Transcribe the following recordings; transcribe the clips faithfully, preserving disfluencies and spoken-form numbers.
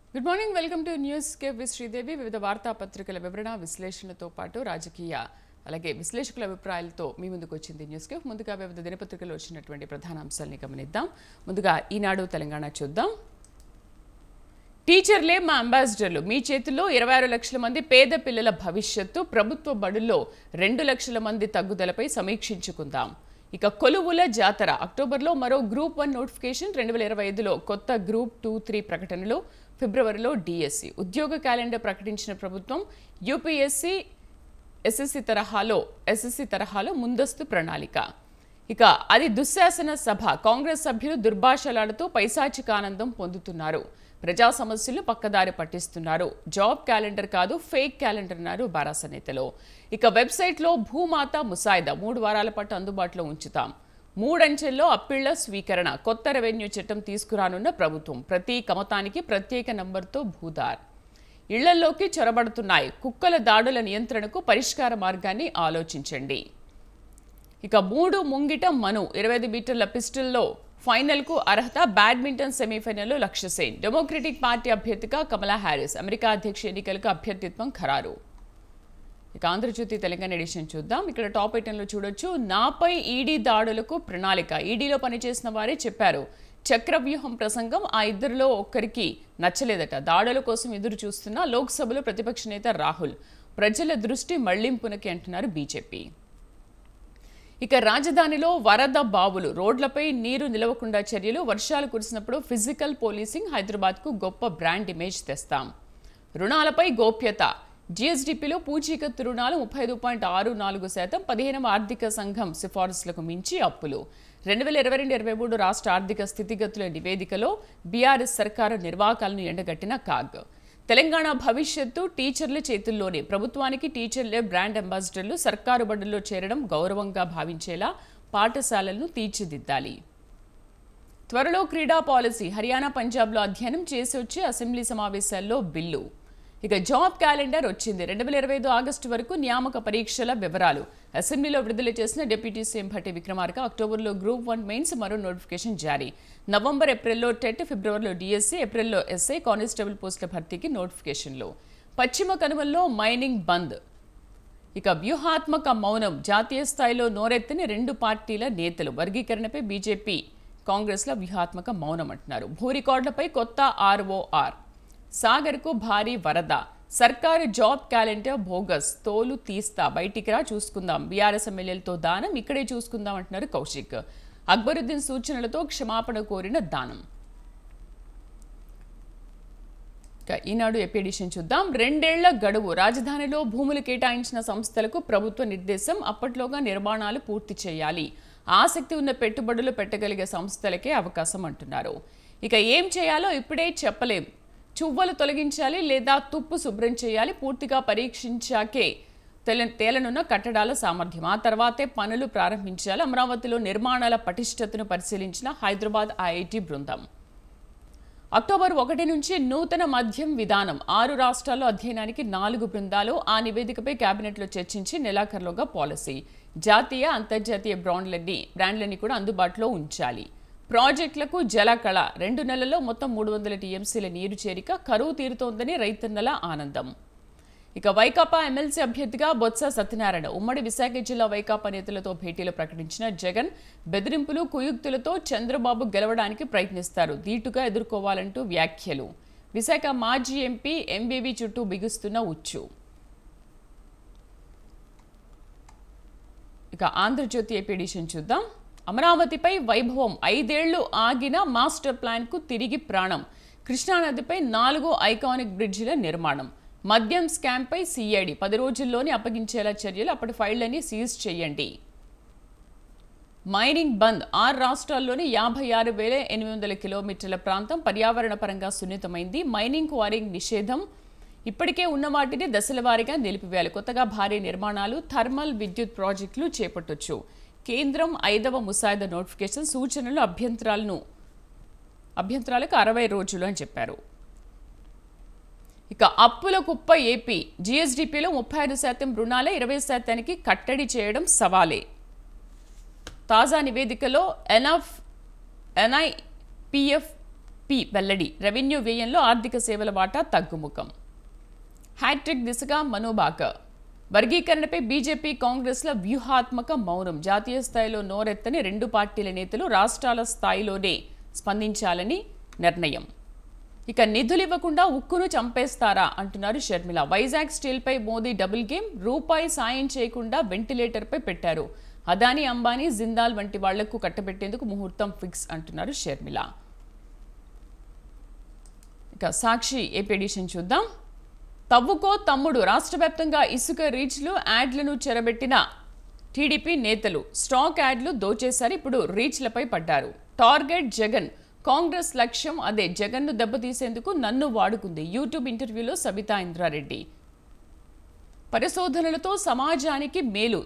Good morning welcome to news cave with Sridevi. వివిధ వార్తాపత్రికల వివరణ విశ్లేషణతో పాటు రాజకీయ అలాగే విశ్లేషకుల అభిప్రాయాలతో మీ ముందుకు వచ్చింది న్యూస్ కేవ్. ముందుగా వివిధ దినపత్రికల్లో వచ్చినటువంటి ప్రధాన అంశాలని గమనిద్దాం. ముందుగా ఈనాడు తెలంగాణ చూద్దాం. టీచర్లే మా అంబాసిడర్లు, మీ చేతుల్లో ఇరవై ఆరు లక్షల మంది పేద పిల్లల భవిష్యత్తు, ప్రభుత్వ బడుల్లో రెండు లక్షల మంది తగ్గుదలపై సమీక్షించుకుందాం. ఇక కొలువుల జాతర, అక్టోబర్లో మరో గ్రూప్ వన్ నోటిఫికేషన్, రెండు వేల ఇరవై ఐదులో కొత్త గ్రూప్ టూ త్రీ ప్రకటనలు, ఫిబ్రవరిలో డిఎస్సి ఉద్యోగ క్యాలెండర్ ప్రకటించిన ప్రభుత్వం. యూపీఎస్సీ ఎస్ఎస్సి తరహాలో ఎస్ఎస్సి తరహాలో ముందస్తు ప్రణాళిక. ఇక అది దుశ్శాసన సభ, కాంగ్రెస్ సభ్యులు దుర్భాషలాడుతూ పైశాచిక ఆనందం పొందుతున్నారు, ప్రజా సమస్యలు పక్కదారి పట్టిస్తున్నారు, జాబ్ క్యాలెండర్ కాదు ఫేక్ క్యాలెండర్ అన్నారు బారాస నేతలు. ఇక వెబ్సైట్లో భూమాత ముసాయిదా మూడు వారాల పాటు అందుబాటులో ఉంచుతాం. మూడంచెల్లో అప్పిళ్ల స్వీకరణ, కొత్త రెవెన్యూ చట్టం తీసుకురానున్న ప్రభుత్వం, ప్రతి కమతానికి ప్రత్యేక నంబర్తో భూదార్. ఇళ్లలోకి చొరబడుతున్నాయి, కుక్కల దాడుల నియంత్రణకు పరిష్కార మార్గాన్ని ఆలోచించండి. ఇక మూడు ముంగిట మను, ఇరవై ఐదు మీటర్ల పిస్టల్లో ఫైనల్కు అర్హత, బ్యాడ్మింటన్ సెమీఫైనల్లో లక్ష్య సేన్, డెమోక్రటిక్ పార్టీ అభ్యర్థిగా కమలా హ్యారిస్, అమెరికా అధ్యక్ష ఎన్నికలకు అభ్యర్థిత్వం ఖరారు. ఇక ఆంధ్రజ్యోతి తెలంగాణ ఎడిషన్ చూద్దాం. ఇక్కడ టాప్ ఐటెంలో చూడొచ్చు, నాపై ఈడీ దాడులకు ప్రణాళిక, ఈడీలో పనిచేసిన వారే చెప్పారు. చక్రవ్యూహం ప్రసంగం ఆ ఇద్దరిలో ఒక్కరికి నచ్చలేదట. దాడుల కోసం ఎదురు చూస్తున్న లోక్సభలో ప్రతిపక్ష నేత రాహుల్, ప్రజల దృష్టి మళ్లింపునకి అంటున్నారు బీజేపీ. ఇక రాజధానిలో వరద బావులు, రోడ్లపై నీరు నిలవకుండా చర్యలు, వర్షాలు కురిసినప్పుడు ఫిజికల్ పోలీసింగ్, హైదరాబాద్కు గొప్ప బ్రాండ్ ఇమేజ్ తెస్తాం. రుణాలపై గోప్యత, జీఎస్డీపీలో పూచీకత్తు రుణాలు ముప్పై ఐదు పాయింట్ ఆరు నాలుగు శాతం, పదిహేనవ ఆర్థిక సంఘం సిఫారసులకు మించి అప్పులు. రెండు వేల ఇరవై రెండు ఇరవై మూడు రాష్ట్ర ఆర్థిక స్థితిగతుల నివేదికలో బీఆర్ఎస్ సర్కారు నిర్వాకాలను ఎండగట్టిన కాగ్. తెలంగాణ భవిష్యత్తు టీచర్ల చేతుల్లోనే, ప్రభుత్వానికి టీచర్లే బ్రాండ్ అంబాసిడర్లు, సర్కారు బడుల్లో చేరడం గౌరవంగా భావించేలా పాఠశాలలను తీర్చిదిద్దాలి. త్వరలో క్రీడా పాలసీ, హర్యానా పంజాబ్లో అధ్యయనం చేసి వచ్చే అసెంబ్లీ సమావేశాల్లో బిల్లు. ఇక జాబ్ క్యాలెండర్ వచ్చింది, రెండు వేల ఇరవై ఐదు ఆగస్టు వరకు నియామక పరీక్షల వివరాలు. అసెంబ్లీలో విడుదల చేసిన డిప్యూటీ సీఎం భట్టి విక్రమార్క, అక్టోబర్లో గ్రూప్ వన్ మెయిన్స్ మరో నోటిఫికేషన్ జారీ. నవంబర్ ఏప్రిల్లో టెట్, ఫిబ్రవరిలో డిఎస్సీ, ఏప్రిల్లో ఎస్ఐ కానిస్టేబుల్ పోస్టుల భర్తీకి నోటిఫికేషన్లు. పశ్చిమ కనుమల్లో మైనింగ్ బంద్. ఇక వ్యూహాత్మక మౌనం, జాతీయ స్థాయిలో నోరెత్తని రెండు పార్టీల నేతలు. వర్గీకరణపై బీజేపీ కాంగ్రెస్ల వ్యూహాత్మక మౌనం అంటున్నారు. భూ రికార్డులపై కొత్త ఆర్ఓఆర్, సాగర్కు భారీ వరద, సర్కారు జాబ్ క్యాలెండర్ బోగస్, తోలు తీస్తా, బయటికి రా చూసుకుందాం, బీఆర్ఎస్ ఎమ్మెల్యేలతో దానం, ఇక్కడే చూసుకుందాం అంటున్నారు కౌశిక్. అక్బరుద్దీన్ సూచనలతో క్షమాపణ కోరిన దానం. ఈనాడు ఏపీ ఎడిషన్ చూద్దాం. రెండేళ్ల గడువు, రాజధానిలో భూములు కేటాయించిన సంస్థలకు ప్రభుత్వ నిర్దేశం, అప్పట్లోగా నిర్మాణాలు పూర్తి చేయాలి, ఆసక్తి ఉన్న పెట్టుబడులు పెట్టగలిగే సంస్థలకే అవకాశం అంటున్నారు. ఇక ఏం చేయాలో ఇప్పుడే చెప్పలేం, చువ్వలు తొలగించాలి లేదా తుప్పు శుభ్రం చేయాలి, పూర్తిగా పరీక్షించాకే తెల తేలనున్న కట్టడాల సామర్థ్యం, ఆ తర్వాతే పనులు ప్రారంభించాలి. అమరావతిలో నిర్మాణాల పటిష్టతను పరిశీలించిన హైదరాబాద్ ఐఐటి బృందం. అక్టోబర్ ఒకటి నుంచి నూతన మద్యం విధానం, ఆరు రాష్ట్రాల్లో అధ్యయనానికి నాలుగు బృందాలు, ఆ నివేదికపై కేబినెట్లో చర్చించి నెలాఖరులోగా పాలసీ. జాతీయ అంతర్జాతీయ బ్రాండ్లన్నీ బ్రాండ్లన్నీ కూడా అందుబాటులో ఉంచాలి. ప్రాజెక్టులకు జలకళ, రెండు నెలల్లో మొత్తం మూడు వందల టీఎంసీల నీరు చేరిక, కరువు తీరుతోందని రైతన్నల ఆనందం. ఇక వైకాపా ఎమ్మెల్సీ అభ్యర్థిగా బొత్స సత్యనారాయణ, ఉమ్మడి విశాఖ జిల్లా వైకాపా నేతలతో భేటీలో ప్రకటించిన జగన్, బెదిరింపులు కుయుక్తులతో చంద్రబాబు గెలవడానికి ప్రయత్నిస్తారు, ధీటుగా ఎదుర్కోవాలంటూ వ్యాఖ్యలు. విశాఖ మాజీ ఎంపీ ఎంబీవీ చుట్టూ బిగుస్తున్న ఉచ్చు. ఇక ఆంధ్రజ్యోతి ఏపీ ఎడిషన్ చూద్దాం. అమరావతిపై వైభవం, ఐదేళ్లు ఆగిన మాస్టర్ ప్లాన్కు తిరిగి ప్రాణం, కృష్ణానదిపై నాలుగు ఐకానిక్ బ్రిడ్జిల నిర్మాణం. మద్యం స్కామ్పై సిఐడి, పది రోజుల్లోనే అప్పగించేలా చర్యలు, అప్పటి ఫైళ్లని సీజ్ చేయండి. మైనింగ్ బంద్, ఆరు రాష్ట్రాల్లోని యాభై ఆరు వేల ఎనిమిది వందల కిలోమీటర్ల ప్రాంతం పర్యావరణ పరంగా సున్నితమైంది. మైనింగ్ క్వారింగ్ నిషేధం, ఇప్పటికే ఉన్న వాటిని దశల వారీగా నిలిపివేయాలి. కొత్తగా భారీ నిర్మాణాలు, థర్మల్ విద్యుత్ ప్రాజెక్టులు చేపట్టొచ్చు. కేంద్రం ఐదవ ముసాయిదా నోటిఫికేషన్, సూచనలు అభ్యంతరాలను అభ్యంతరాలకు అరవై రోజులు అని చెప్పారు. ఇక అప్పుల కుప్ప ఏపీ, జీఎస్డీపీలో ముప్పై ఐదు శాతం రుణాలే ఇరవై శాతానికి కట్టడి చేయడం సవాలే. తాజా నివేదికలో ఎన్ఎఫ్ ఎన్ఐపిఎఫ్ పి వెల్లడి. రెవెన్యూ వ్యయంలో ఆర్థిక సేవల వాటా తగ్గుముఖం. హ్యాట్రిక్ దిశగా మనోబాక. వర్గీకరణపై బీజేపీ కాంగ్రెస్ల వ్యూహాత్మక మౌనం. జాతీయ స్థాయిలో నోరెత్తని రెండు పార్టీల నేతలు రాష్ట్రాల స్థాయిలోనే స్పందించాలని నిర్ణయం. ఇక నిధులు ఇవ్వకుండా ఉక్కును చంపేస్తారా అంటున్నారు షర్మిల. వైజాగ్ స్టీల్పై మోదీ డబుల్ గేమ్. రూపాయి సాయం చేయకుండా వెంటిలేటర్పై పెట్టారు. అదానీ, అంబానీ, జిందాల్ వంటి వాళ్లకు కట్టబెట్టేందుకు ముహూర్తం ఫిక్స్ అంటున్నారు షర్మిల. ఇక సాక్షి ఏపీ ఎడిషన్ చూద్దాం. తవ్వుకో తమ్ముడు. రాష్ట్ర వ్యాప్తంగా ఇసుక రీచ్లు, యాడ్లను చెరబెట్టిన టీడీపీ నేతలు స్టాక్ యాడ్లు దోచేశారు. ఇప్పుడు రీచ్లపై పడ్డారు. టార్గెట్ జగన్. కాంగ్రెస్ లక్ష్యం అదే. జగన్ను దెబ్బతీసేందుకు నన్ను వాడుకుంది. యూట్యూబ్ ఇంటర్వ్యూలో సబితా ఇంద్రారెడ్డి. పరిశోధనలతో సమాజానికి మేలు.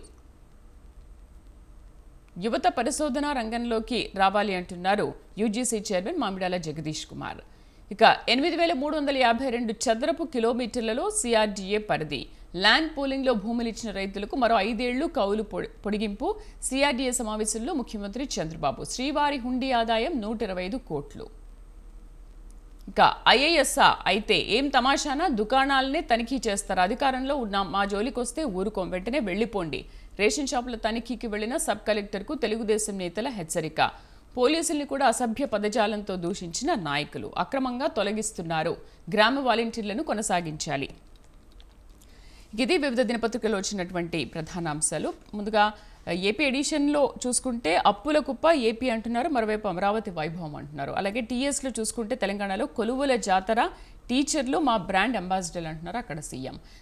యువత పరిశోధన రంగంలోకి రావాలి అంటున్నారు యూజీసీ చైర్మన్ మామిడాల జగదీష్ కుమార్. ఇక ఎనిమిది వేల మూడు వందల యాభై రెండు చదరపు కిలోమీటర్లలో సిఆర్డీఏ పరిధి. ల్యాండ్ పూలింగ్లో భూములు ఇచ్చిన రైతులకు మరో ఐదేళ్లు కౌలు పొడిగింపు. సిఆర్డీఏ సమావేశంలో ముఖ్యమంత్రి చంద్రబాబు. శ్రీవారి హుండీ ఆదాయం నూట ఇరవై ఐదు కోట్లు. ఇక ఐఏఎస్ఆ అయితే ఏం తమాషానా, దుకాణాలనే తనిఖీ చేస్తారు. అధికారంలో ఉన్న మా జోలికొస్తే ఊరుకోం, వెంటనే వెళ్లిపోండి. రేషన్ షాపుల తనిఖీకి వెళ్లిన సబ్ కలెక్టర్కు తెలుగుదేశం నేతల హెచ్చరిక. పోలీసుల్ని కూడా అసభ్య పదజాలంతో దూషించిన నాయకులు. అక్రమంగా తొలగిస్తున్నారు. గ్రామ వాలంటీర్లను కొనసాగించాలి. ఇది వివిధ దినపత్రికల్లో వచ్చినటువంటి ప్రధాన అంశాలు. ముందుగా ఏపీ ఎడిషన్లో చూసుకుంటే అప్పుల కుప్ప ఏపీ అంటున్నారు, మరోవైపు అమరావతి వైభవం అంటున్నారు. అలాగే టీఎస్లో చూసుకుంటే తెలంగాణలో కొలువుల జాతర, టీచర్లు మా బ్రాండ్ అంబాసిడర్ అంటున్నారు అక్కడ సీఎం.